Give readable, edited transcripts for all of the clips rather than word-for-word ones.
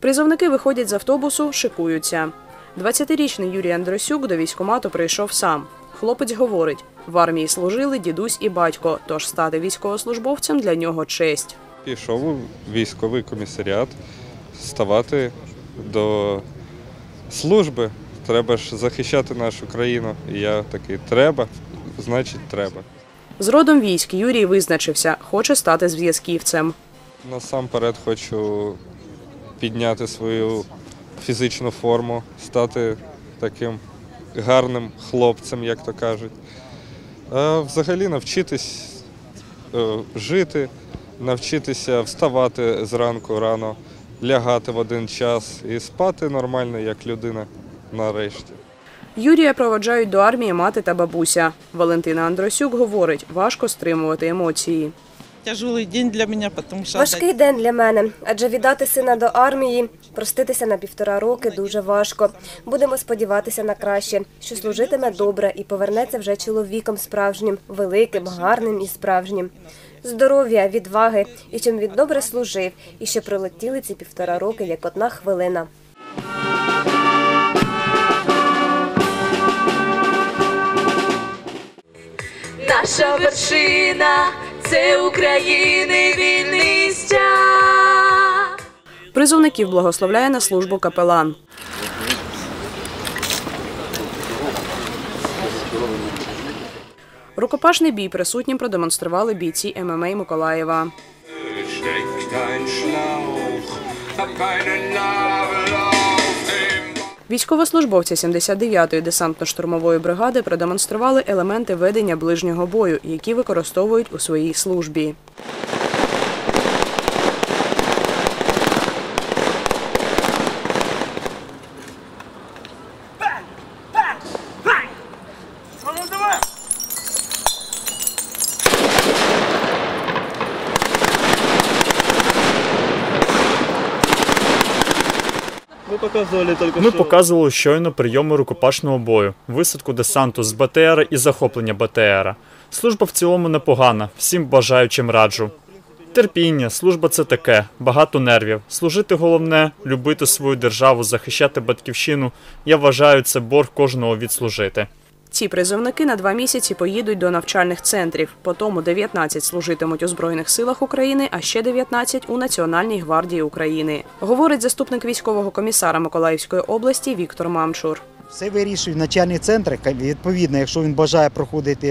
Призовники виходять з автобусу, шикуються. 20-річний Юрій Андросюк до військкомату прийшов сам. Хлопець говорить, в армії служили дідусь і батько, тож стати військовослужбовцем для нього честь. Пішов у військовий комісаріат ставати до служби. Треба ж захищати нашу країну. І я такий, треба, значить треба. З родом військ Юрій визначився, хоче стати зв'язківцем. Насамперед хочу підняти свою фізичну форму, стати таким гарним хлопцем, як то кажуть. А взагалі навчитись жити, навчитися вставати зранку рано, лягати в один час і спати нормально, як людина нарешті. Юрія проводжають до армії мати та бабуся. Валентина Андросюк говорить, важко стримувати емоції. Тяжкий день для мене, тому що... Важкий день для мене, адже віддати сина до армії, проститися на 1,5 роки дуже важко. Будемо сподіватися на краще, що служитиме добре і повернеться вже чоловіком справжнім, великим, гарним і справжнім. Здоров'я, відваги і щоб він добре служив, і що пролетіли ці 1,5 роки, як одна хвилина. Наша вершина – це України вільний стяг. Призовників благословляє на службу капелан. Рукопашний бій присутнім продемонстрували бійці ММА Миколаєва. Військовослужбовці 79-ї десантно-штурмової бригади продемонстрували елементи ведення ближнього бою, які використовують у своїй службі. Ми показували щойно прийоми рукопашного бою, висадку десанту з БТР і захоплення БТР. Служба в цілому непогана, всім бажаючим раджу. Терпіння, служба – це таке, багато нервів. Служити головне – любити свою державу, захищати батьківщину. Я вважаю, це борг кожного відслужити. Ці призовники на 2 місяці поїдуть до навчальних центрів. Потім 19 служитимуть у Збройних силах України, а ще 19 – у Національній гвардії України. Говорить заступник військового комісара Миколаївської області Віктор Мамчур. Все вирішують навчальні центри. Відповідно, якщо він бажає проходити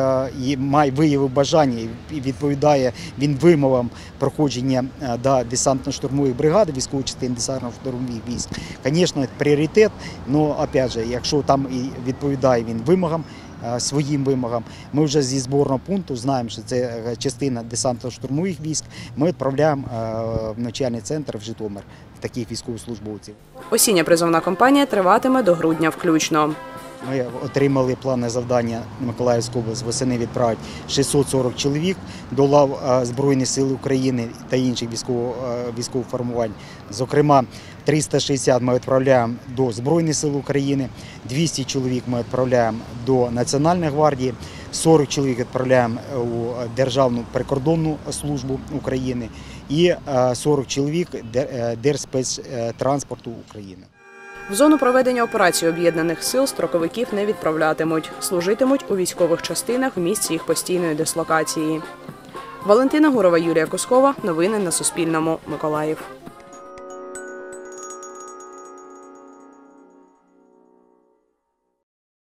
і має виявив бажання і відповідає він вимогам проходження до десантно-штурмової бригади, військової частини десантно-штурмових військ, звісно, пріоритет. Але, опять же, якщо там і відповідає він вимогам, своїм вимогам, ми вже зі зборного пункту знаємо, що це частина десантно-штурмових військ, ми відправляємо в навчальний центр в Житомир таких військовослужбовців. Осіння призовна кампанія триватиме до грудня включно. Ми отримали плани завдання Миколаївської області восени відправити 640 чоловік до лав Збройних сил України та інших військових формувань. Зокрема, 360 ми відправляємо до Збройних сил України, 200 чоловік ми відправляємо до Національної гвардії, 40 чоловік відправляємо у Державну прикордонну службу України і 40 чоловік Держспецтранспорту України. В зону проведення операції Об'єднаних сил строковиків не відправлятимуть. Служитимуть у військових частинах в місці їх постійної дислокації. Валентина Гурова, Юлія Кускова. Новини на Суспільному. Миколаїв.